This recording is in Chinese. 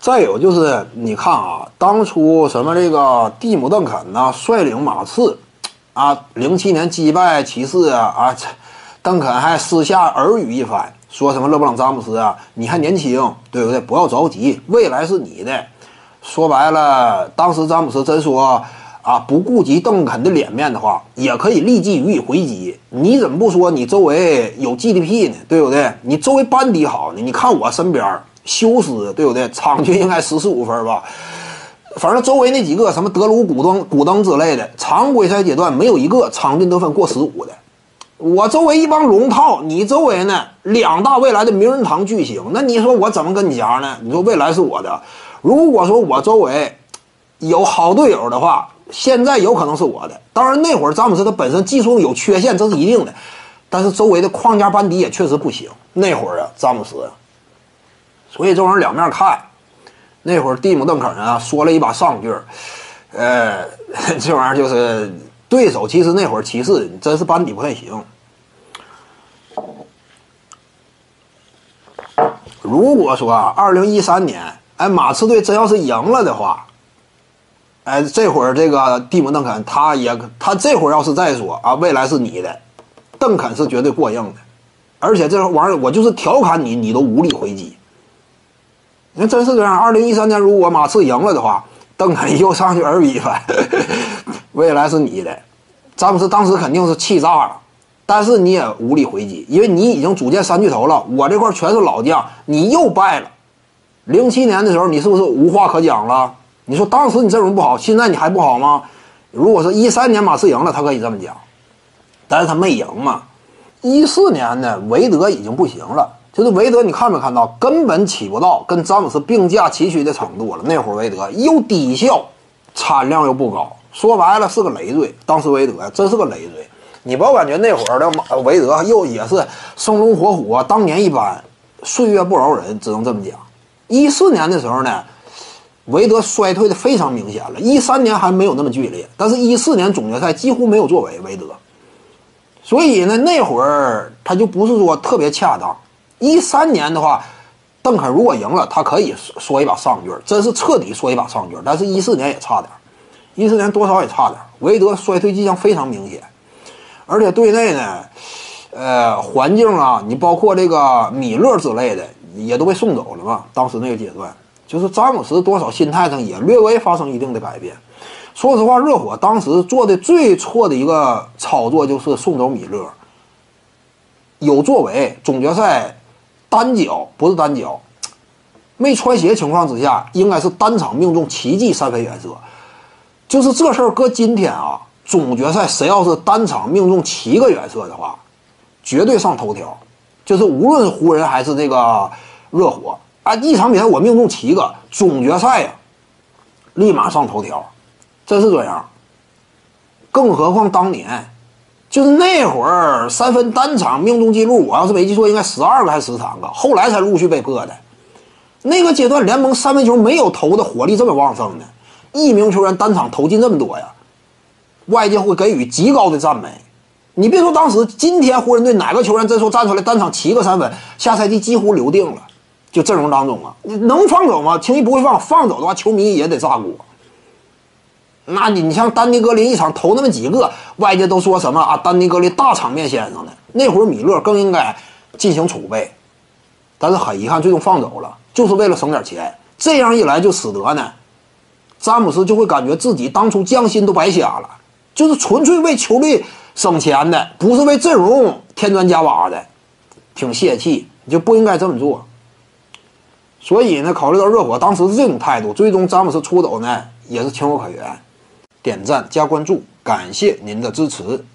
再有就是你看啊，当初什么这个蒂姆·邓肯呐、率领马刺啊，07年击败骑士啊，邓肯还私下耳语一番，说什么勒布朗·詹姆斯啊，你还年轻，对不对？不要着急，未来是你的。说白了，当时詹姆斯真说啊，不顾及邓肯的脸面的话，也可以立即予以回击。你怎么不说你周围有 GDP 呢？对不对？你周围班底好呢？你看我身边休斯，对不对？场均应该14-15分吧。反正周围那几个什么德鲁、古登之类的，常规赛阶段没有一个场均得分过15的。我周围一帮龙套，你周围呢2大未来的名人堂巨星，那你说我怎么跟你讲呢？你说未来是我的，如果说我周围有好队友的话，现在有可能是我的。当然那会儿詹姆斯他本身技术有缺陷，这是一定的，但是周围的框架班底也确实不行。那会儿啊，詹姆斯，所以这玩意儿两面看。那会儿蒂姆·邓肯啊说了一把上句，这玩意儿就是对手。其实那会儿骑士真是班底不太行。如果说2013年，马刺队真要是赢了的话，这会儿这个蒂姆·邓肯他这会儿要是再说啊，未来是你的，邓肯是绝对过硬的，而且这玩意儿我就是调侃你，你都无力回击。那真是这样。2013年如果马刺赢了的话，邓肯又上去耳语一番，未来是你的。詹姆斯当时肯定是气炸了，但是你也无力回击，因为你已经组建3巨头了，我这块全是老将，你又败了。07年的时候你是不是无话可讲了？你说当时你阵容不好，现在你还不好吗？如果是13年马刺赢了，他可以这么讲，但是他没赢嘛。14年呢，韦德已经不行了，就是韦德你看没看到，根本起不到跟詹姆斯并驾齐驱的程度了。那会儿韦德又低效，产量又不高，说白了是个累赘。当时韦德真是个累赘。你不要感觉那会儿的韦德也是生龙活虎啊，当年一般，岁月不饶人，只能这么讲。14年的时候呢，韦德衰退的非常明显了。13年还没有那么剧烈，但是14年总决赛几乎没有作为韦德，所以呢那会儿他就不是说特别恰当。13年的话，邓肯如果赢了，他可以说一把上句，真是彻底说一把上句。但是14年也差点，14年多少也差点。韦德衰退迹象非常明显，而且队内呢，环境啊，你包括这个米勒之类的也都被送走了嘛。当时那个阶段，就是詹姆斯多少心态上也略微发生一定的改变。说实话，热火当时做的最错的一个操作就是送走米勒，有作为，总决赛单脚不是单脚，没穿鞋情况之下，应该是单场命中7记3分远射。就是这事儿搁今天啊，总决赛谁要是单场命中7个远射的话，绝对上头条。就是无论是湖人还是这个热火啊，一场比赛我命中7个，总决赛呀，立马上头条，真是这样。更何况当年，就是那会儿3分单场命中记录，我要是没记错，应该12个还是13个，后来才陆续被破的。那个阶段联盟3分球没有投的火力这么旺盛的，一名球员单场投进这么多呀，外界会给予极高的赞美。你别说当时，今天湖人队哪个球员真说站出来单场7个3分，下赛季几乎留定了，就阵容当中啊，你能放走吗？轻易不会放，放走的话，球迷也得炸锅。那你像丹尼格林一场投那么几个，外界都说什么啊？丹尼格林大场面先生呢？那会儿米勒更应该进行储备，但是很遗憾，最终放走了，就是为了省点钱。这样一来，就使得呢，詹姆斯就会感觉自己当初降薪都白瞎了，就是纯粹为球队省钱的，不是为阵容添砖加瓦的，挺泄气，你就不应该这么做。所以呢，考虑到热火当时这种态度，最终詹姆斯出走呢，也是情有可原。点赞加关注，感谢您的支持。